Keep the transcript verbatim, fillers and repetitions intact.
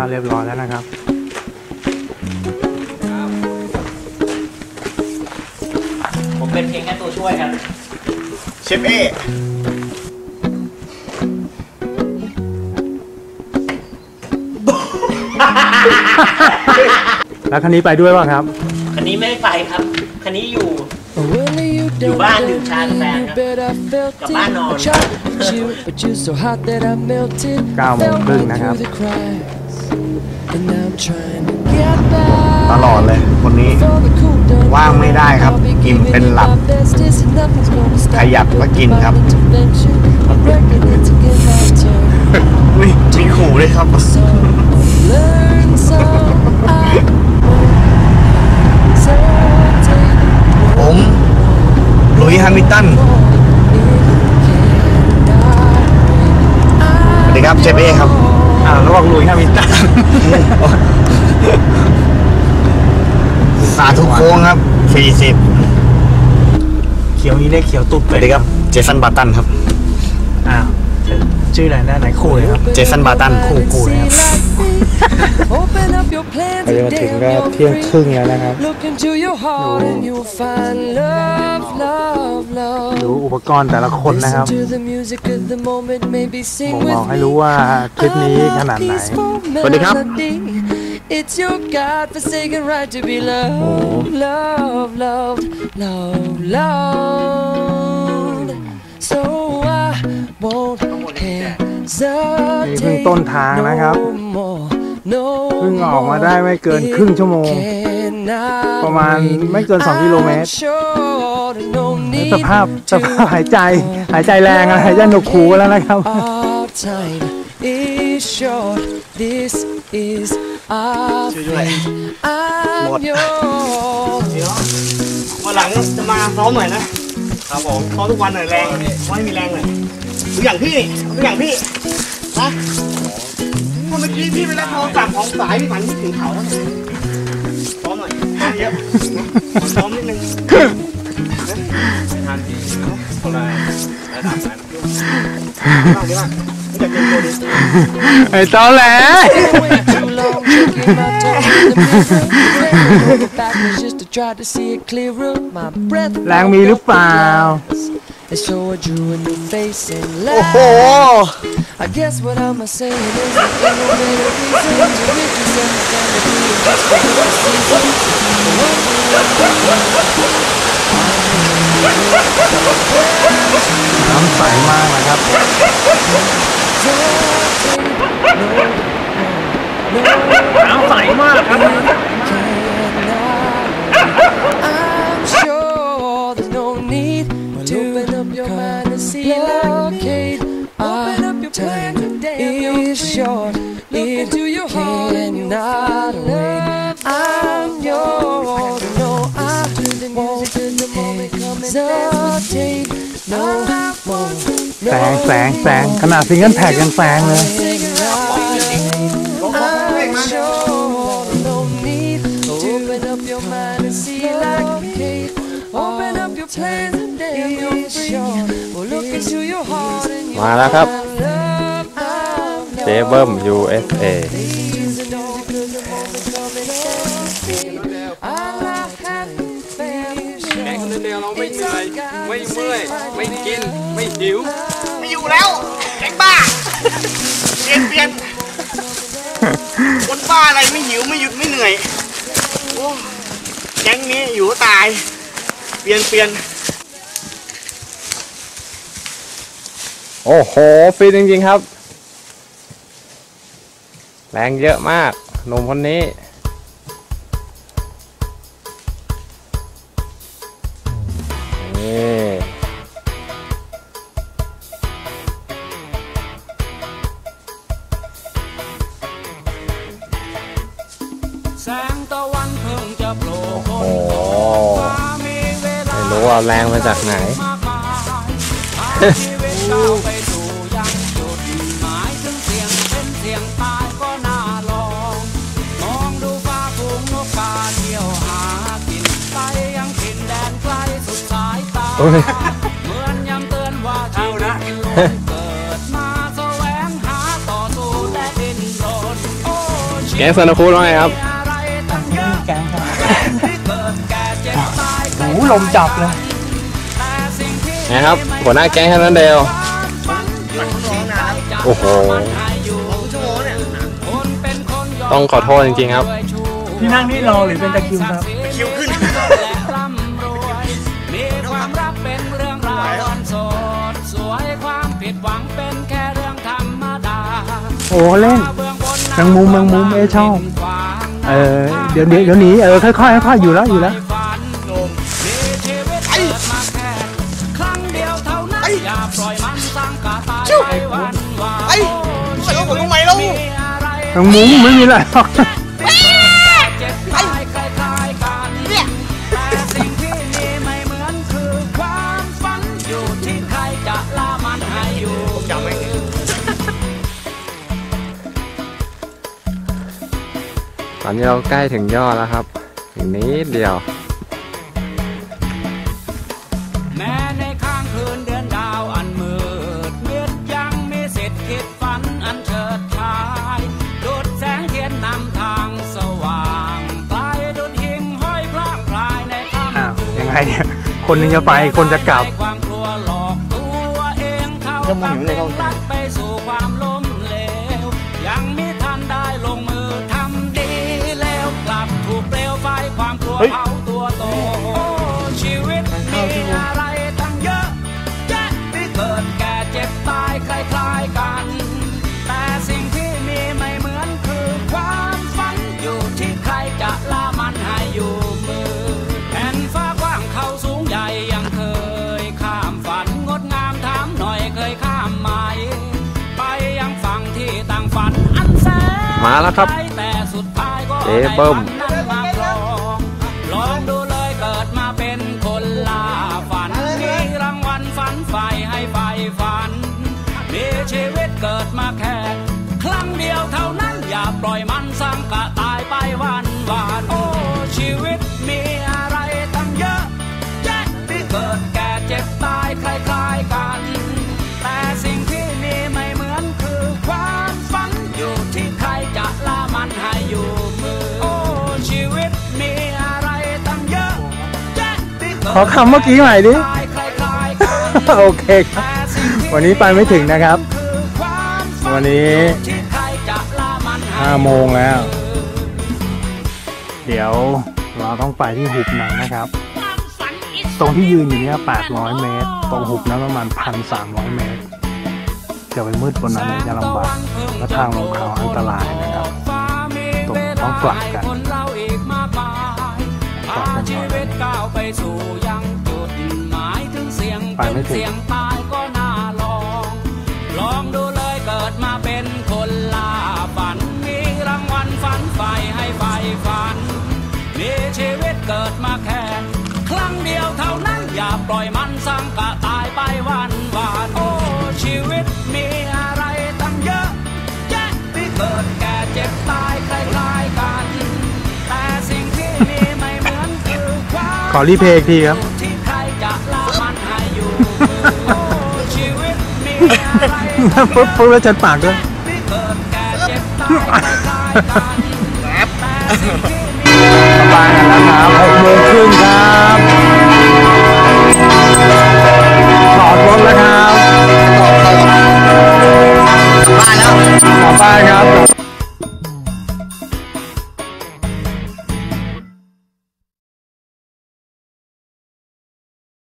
เรียบร้อยแล้วนะครับผมเป็นเพียงแค่ตัวช่วยครับเชฟเอแล้วคันนี้ไปด้วยป่ะครับคันนี้ไม่ไปครับคันนี้อยู่อยู่บ้านดื่มชาแฟนครับกับบ้านนอนเก้าโมงครึ่งนะครับตลอดเลยคนนี้ว่างไม่ได้ครับกินเป็นหลับขยับก็กินครับอุ้ยมีขู่เลยครับผมหลุยส์ แฮมิลตันสวัสดีครับเจฟเอครับอ่าระหว่างหลุยส์ แฮมิลตันมาทุกโค้งครับสี่สิบเขียวนี้เรียกเขียวตุ๊บสวัสดีครับเจสันบาตันครับอ้าวชื่อไหนหน้าไหนคู่เลยครับเจสันบาตันคู่คู่นะครับไปมาถึงก็เที่ยงครึ่งแล้วนะครับดูอุปกรณ์แต่ละคนนะครับผมบอกให้รู้ว่าคลิปนี้ขนาดไหนสวัสดีครับ It's your God-forsaken right to be loved, loved, loved, loved, loved. So I won't hesitate นี่เพิ่งต้นทางนะครับเพิ่งออกมาได้ไม่เกินครึ่งชั่วโมงประมาณไม่เกินสองกิโลเมตรสภาพสภาพหายใจหายใจแรงอะหายใจหนวกหูแล้วนะครับช่วยด้วยหมดเดี๋ยววันหลังจะมาซ้อมหน่อยนะครับผมซ้อมทุกวันหน่อยแรงเพราะให้มีแรงหน่อยดูอย่างพี่ดูอย่างพี่นะเมื่อกี้พี่ไปรับโทรศัพท์ของสายพี่ฝันถึงเขาซ้อมหน่อยเยอะซ้อมนิดนึงทานดีคนละระดับนั้นบ้างดีบ้างไอ้ตอแหลแรงมีหรือเปล่าโอ้โหน้ำใสมากนะครับน้ำใสมากครับแสงแสงแสงขนาดซิงเกิลแท็กยังแสงเลยมาแล้วครับเจเบิ้ม ยู เอส เอแข่งคนเดียวเราไม่เหนื่อยไม่เมื่อยไม่กินไม่หิวไม่อยู่แล้วแข่งบ้าเปลี่ยนเปลี่ยนคนบ้าอะไรไม่หิวไม่หยุดไม่เหนื่อยโอ้แก๊งนี้อยู่ตายเปลี่ยนเปลี่ยนโอ้โหฟินจริงๆครับแรงเยอะมากหนุ่มคนนี้แสงตะวันเพิ่งจะโผล่พ้นไม่รู้ว่าแรงมาจากไหนไปสู่ยังจุดหมายถึงเสียงเป็นเสียงตายก็น่าลองมองดูฟ้าฝูงนกกาเที่ยวหากินไปยังถิ่นแดนไกลสุดสายตาเหมือนย้ำเตือนว่าชีวิตเกิดมาแสวงหาต่อสู้และดิ้นรนโอ้แก๊งซานาคูดว่าไงครับแกงครับโอ้โหลมจับเลยนะครับหัวหน้าแก๊งฮันนันเดลโอ้โหต้องขอโทษจริงๆครับที่นั่งนี่รอหรือเป็นตะคริวครับคิวขึ้นมีความรักเป็นเรื่องราวอ่อนโสดสวยความผิดหวังเป็นแค่เรื่องธรรมดาโอ้เล่นแมงมุมแมงมุมเอชอบเออเดี๋ยวเดี๋ยวเดี๋ยวหนีเออค่อยๆค่อยๆอยู่แล้วอยู่แล้วมีชีวิตเกิดมาแค่ครั้งเดียวเท่านั้นอย่าปล่อยมันสร้างกาตายไปวันวานไอ้ปล่อยเราผมทำไมเรามีอะไรแมงมุมไม่มีอะไรหรอกเจ็บตายคล้ายๆกันแต่สิ่งที่มีไม่เหมือนคือความฝันอยู่ที่ใครจะละมันให้อยู่จำไม่ตอนนี้เราใกล้ถึงยอดแล้วครับอีกนิดเดียวแม้ในข้างคืนเดือนดาวอันมืดมืดยังมีสิทธิ์คิดฝันอันเฉิดฉายดุดแสงเทียนนำทางสว่างไกลดุดหิ่งห้อยพลางพลายในค่ำอ้าวยังไงเนี่ยคนหนึงจะไปคนจะกลับความกลัวหลอกตัวเองเขาตั้งลัดไปสู่ความล้มเหลวยังไม่ทันได้ลงมือทำดีแล้วกลับถูกเปลวไฟความกลัวเผาตัวโตชีวิตมีอะไรตั้งเยอะแยะที่เกิดแก่เจ็บตายคล้ายๆกันแต่สิ่งที่มีไม่เหมือนคือความฝันอยู่ที่ใครจะละมันให้อยู่มือแผ่นฟ้ากว้างเขาสูงใหญ่ยังเคยข้ามฝันงดงามถามหน่อยเคยข้ามไหมไปยังฝั่งที่ต่างฝันอันแสนมาแล้วครับแต่สุดท้ายก็เจ๊เบิ้มได้ฝันนั้นมาครองลองดูเลยเกิดมาเป็นคนล่าฝันมีรางวัลฝันไฟให้ไฟฝันมีชีวิตเกิดมาแค่ครั้งเดียวเท่านั้นอย่าปล่อยมันสังกะตายไปวันวานโอ้ชีวิตมีอะไรตั้งเยอะแยะที่เกิดแก่เจ็บตายคล้ายๆกันแต่สิ่งที่มีไม่เหมือนคือความฝันอยู่ที่ใครจะละมันให้อยู่มือโอ้ชีวิตมีอะไรตั้งเยอะแยะที่เกิดขอคำเมื่อกี้ใหม่ดิตายคล้ายๆกันโอเคครับแต่สิ่งที่วันนี้ไปไม่ถึงนะครับคือความฝันวันนี้ที่ใครจะละมันให้ห้าโมงแล้ว เดี๋ยวเราต้องไปที่หุบนั้นนะครับ ตรงที่ยืนอยู่เนี่ยแปดร้อยเมตร ตรงหุบนั้นประมาณ หนึ่งพันสามร้อย เมตร จะไปมืดบนนั้นจะลำบากและทางลงเขาอันตรายนะครับตรงต้องกลับกันคนเราอีกมากมายพาชีวิตก้าวไปสู่ยังจุดหมายถึงเสียงไปเป็นไม่ถึงเสียงตายก็น่าลอง ลองดูเลยเกิดมาเป็นคนล่าฝันมีรางวัลฝันไฟให้ไฟฝันมีชีวิตเกิดมาแค่ครั้งเดียวเท่านั้นอย่าปล่อยมันสังกะตายไปวันวานโอ้ชีวิตมีอะไรตั้งเยอะแยะที่เกิดแก่เจ็บตายคล้ายๆกันแต่สิ่งที่มีไม่เหมือนคือความขอรีเพลย์อีกทีครับที่ใครจะละมันให้อยู่โอ้ชีวิตมีอะไรปุ๊บปุ๊บแล้วจัดปากด้วยที่เกิดแก่เจ็บตายคล้ายๆกันแต่สิ่งที่มีสบายกันแล้วครับหกโมงครึ่งครับจอดรถแล้วครับบ้านแล้วกลับบ้านครับกลับ